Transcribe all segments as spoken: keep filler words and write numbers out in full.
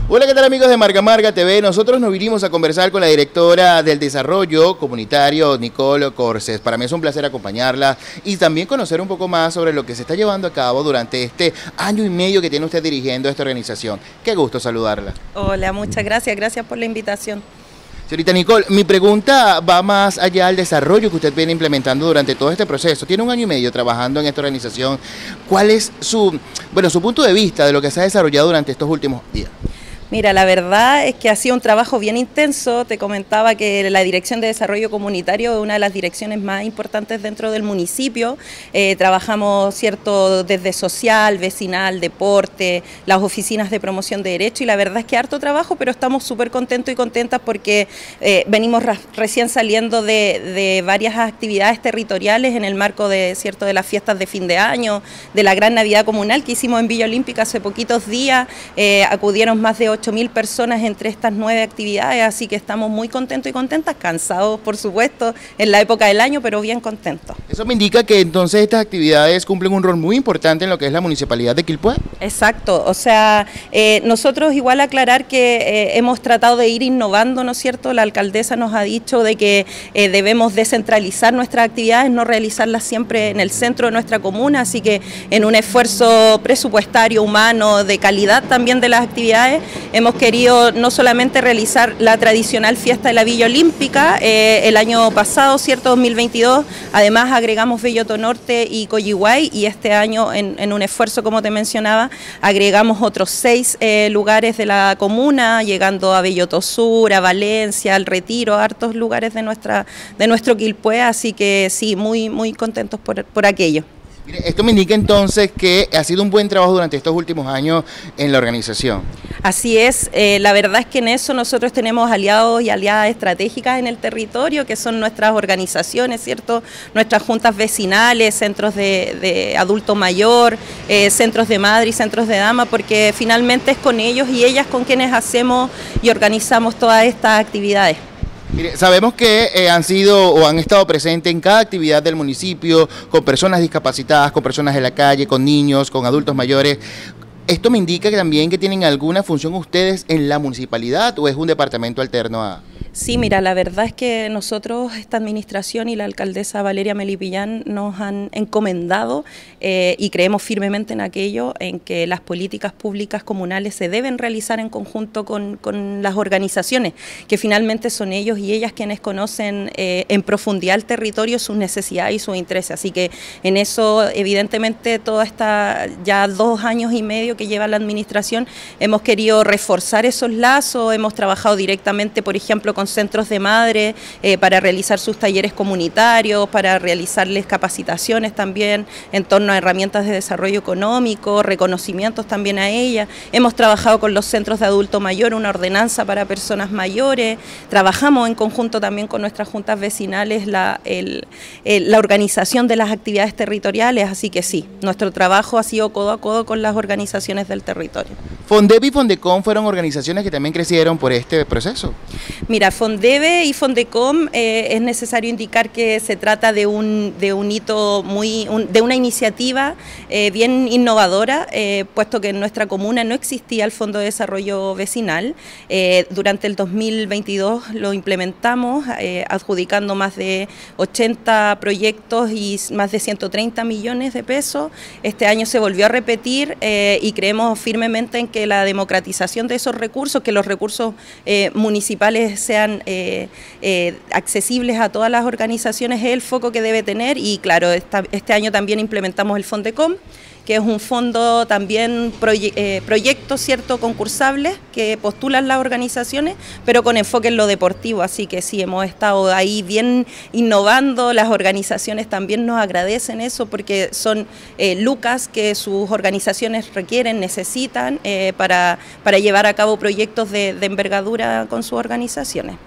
Hola, ¿qué tal amigos de Marca Marca T V? Nosotros nos vinimos a conversar con la directora del Desarrollo Comunitario, Nicole Corces. Para mí es un placer acompañarla y también conocer un poco más sobre lo que se está llevando a cabo durante este año y medio que tiene usted dirigiendo esta organización. Qué gusto saludarla. Hola, muchas gracias, gracias por la invitación. Señorita Nicole, mi pregunta va más allá del desarrollo que usted viene implementando durante todo este proceso. Tiene un año y medio trabajando en esta organización. ¿Cuál es su, bueno, su punto de vista de lo que se ha desarrollado durante estos últimos días? Mira, la verdad es que ha sido un trabajo bien intenso. Te comentaba que la Dirección de Desarrollo Comunitario es una de las direcciones más importantes dentro del municipio. Eh, trabajamos, cierto, desde social, vecinal, deporte, las oficinas de promoción de derechos, y la verdad es que harto trabajo, pero estamos súper contentos y contentas porque eh, venimos recién saliendo de, de varias actividades territoriales en el marco de, cierto, de las fiestas de fin de año, de la gran Navidad comunal que hicimos en Villa Olímpica hace poquitos días. Eh, acudieron más de ocho mil personas entre estas nueve actividades, así que estamos muy contentos y contentas, cansados por supuesto en la época del año, pero bien contentos. Eso me indica que entonces estas actividades cumplen un rol muy importante en lo que es la municipalidad de Quilpué. Exacto, o sea, eh, nosotros igual aclarar que eh, hemos tratado de ir innovando, ¿no es cierto? La alcaldesa nos ha dicho de que eh, debemos descentralizar nuestras actividades, no realizarlas siempre en el centro de nuestra comuna, así que en un esfuerzo presupuestario, humano, de calidad también de las actividades, hemos querido no solamente realizar la tradicional fiesta de la Villa Olímpica eh, el año pasado, ¿cierto? dos mil veintidós, además agregamos Belloto Norte y Coyihuay, y este año en, en un esfuerzo, como te mencionaba, agregamos otros seis eh, lugares de la comuna, llegando a Belloto Sur, a Valencia, al Retiro, a hartos lugares de, nuestra, de nuestro Quilpué, así que sí, muy, muy contentos por, por aquello. Esto me indica entonces que ha sido un buen trabajo durante estos últimos años en la organización. Así es, eh, la verdad es que en eso nosotros tenemos aliados y aliadas estratégicas en el territorio, que son nuestras organizaciones, ¿cierto? Nuestras juntas vecinales, centros de, de adulto mayor, eh, centros de madre y centros de dama, porque finalmente es con ellos y ellas con quienes hacemos y organizamos todas estas actividades. Mire, sabemos que eh, han sido o han estado presentes en cada actividad del municipio, con personas discapacitadas, con personas de la calle, con niños, con adultos mayores. ¿Esto me indica que también que tienen alguna función ustedes en la municipalidad o es un departamento alterno a...? Sí, mira, la verdad es que nosotros, esta administración y la alcaldesa Valeria Melipillán nos han encomendado eh, y creemos firmemente en aquello, en que las políticas públicas comunales se deben realizar en conjunto con, con las organizaciones, que finalmente son ellos y ellas quienes conocen eh, en profundidad el territorio, sus necesidades y sus intereses. Así que en eso, evidentemente, toda esta ya dos años y medio que lleva la administración, hemos querido reforzar esos lazos, hemos trabajado directamente, por ejemplo, con centros de madre eh, para realizar sus talleres comunitarios, para realizarles capacitaciones también en torno a herramientas de desarrollo económico, reconocimientos también a ellas. Hemos trabajado con los centros de adulto mayor, una ordenanza para personas mayores. Trabajamos en conjunto también con nuestras juntas vecinales la, el, el, la organización de las actividades territoriales, así que sí, nuestro trabajo ha sido codo a codo con las organizaciones del territorio. Fondeve y Fondecom fueron organizaciones que también crecieron por este proceso. Mira, Fondeve y Fondecom eh, es necesario indicar que se trata de un, de un hito muy, un, de una iniciativa eh, bien innovadora, eh, puesto que en nuestra comuna no existía el Fondo de Desarrollo Vecinal. Eh, durante el dos mil veintidós lo implementamos, eh, adjudicando más de ochenta proyectos y más de ciento treinta millones de pesos. Este año se volvió a repetir eh, y creemos firmemente en que la democratización de esos recursos, que los recursos eh, municipales sean Eh, eh, accesibles a todas las organizaciones, es el foco que debe tener. Y claro, esta, este año también implementamos el Fondecom, que es un fondo también proye eh, proyectos, ¿cierto?, concursables que postulan las organizaciones, pero con enfoque en lo deportivo, así que sí, hemos estado ahí bien innovando. Las organizaciones también nos agradecen eso porque son eh, lucas que sus organizaciones requieren, necesitan eh, para, para llevar a cabo proyectos de, de envergadura con sus organizaciones.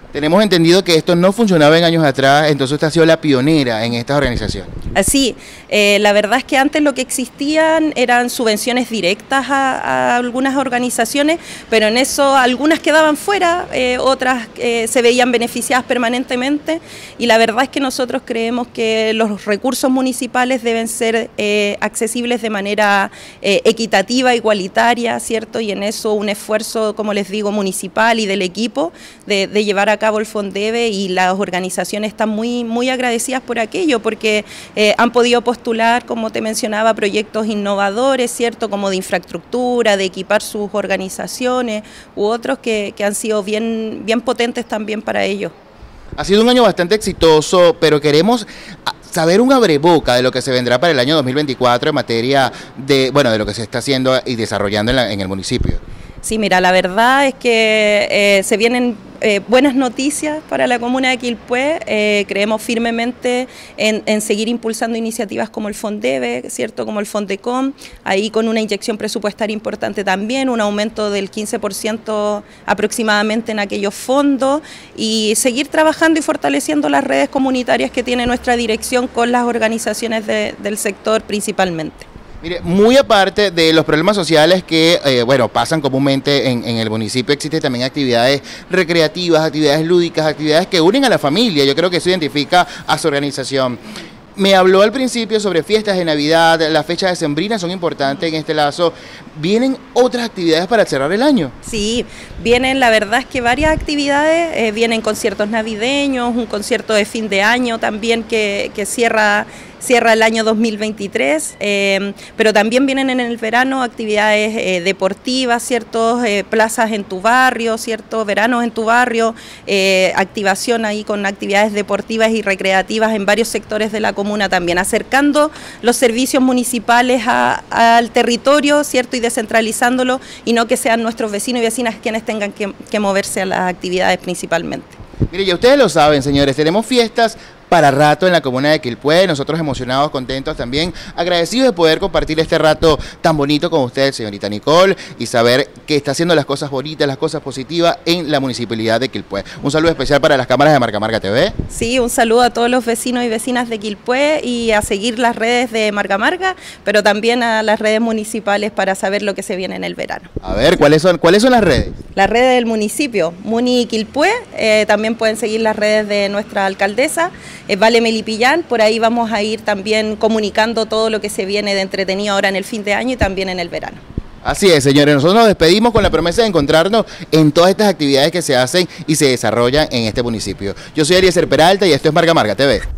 Tenemos entendido que esto no funcionaba en años atrás, entonces usted ha sido la pionera en estas organizaciones. Así, eh, la verdad es que antes lo que existían eran subvenciones directas a, a algunas organizaciones, pero en eso algunas quedaban fuera, eh, otras eh, se veían beneficiadas permanentemente, y la verdad es que nosotros creemos que los recursos municipales deben ser eh, accesibles de manera eh, equitativa, igualitaria, ¿cierto? Y en eso un esfuerzo, como les digo, municipal y del equipo de, de llevar a cabo el FONDEBE, y las organizaciones están muy, muy agradecidas por aquello, porque eh, han podido postular, como te mencionaba, proyectos innovadores, ¿cierto? Como de infraestructura, de equipar sus organizaciones u otros que, que han sido bien, bien potentes también para ellos. Ha sido un año bastante exitoso, pero queremos saber un abreboca de lo que se vendrá para el año dos mil veinticuatro en materia de, bueno, de lo que se está haciendo y desarrollando en, la, en el municipio. Sí, mira, la verdad es que eh, se vienen eh, buenas noticias para la comuna de Quilpué. Eh, creemos firmemente en, en seguir impulsando iniciativas como el FONDEBE, ¿cierto? Como el FONDECOM, ahí con una inyección presupuestaria importante también, un aumento del quince por ciento aproximadamente en aquellos fondos, y seguir trabajando y fortaleciendo las redes comunitarias que tiene nuestra dirección con las organizaciones de, del sector principalmente. Mire, muy aparte de los problemas sociales que, eh, bueno, pasan comúnmente en, en el municipio, existen también actividades recreativas, actividades lúdicas, actividades que unen a la familia. Yo creo que eso identifica a su organización. Me habló al principio sobre fiestas de Navidad, las fechas decembrinas son importantes en este lazo. ¿Vienen otras actividades para cerrar el año? Sí, vienen, la verdad es que varias actividades, eh, vienen conciertos navideños, un concierto de fin de año también que, que cierra... cierra el año dos mil veintitrés, eh, pero también vienen en el verano actividades eh, deportivas, ¿cierto? Eh, plazas en tu barrio, ¿cierto? Veranos en tu barrio, eh, activación ahí con actividades deportivas y recreativas en varios sectores de la comuna también, acercando los servicios municipales a, al territorio, ¿cierto? Y descentralizándolo, y no que sean nuestros vecinos y vecinas quienes tengan que, que moverse a las actividades principalmente. Mire, ya ustedes lo saben, señores, tenemos fiestas para rato en la comuna de Quilpué, nosotros emocionados, contentos también, agradecidos de poder compartir este rato tan bonito con usted, señorita Nicole, y saber que está haciendo las cosas bonitas, las cosas positivas en la municipalidad de Quilpué. Un saludo especial para las cámaras de Marca Marca T V. Sí, un saludo a todos los vecinos y vecinas de Quilpué, y a seguir las redes de Marca Marca, pero también a las redes municipales para saber lo que se viene en el verano. A ver, ¿cuáles son, cuáles son las redes? Las redes del municipio, Muni Quilpué, eh, también pueden seguir las redes de nuestra alcaldesa, eh, Vale Melipillán, por ahí vamos a ir también comunicando todo lo que se viene de entretenido ahora en el fin de año y también en el verano. Así es, señores, nosotros nos despedimos con la promesa de encontrarnos en todas estas actividades que se hacen y se desarrollan en este municipio. Yo soy Eliezer Peralta y esto es Marca Marca T V.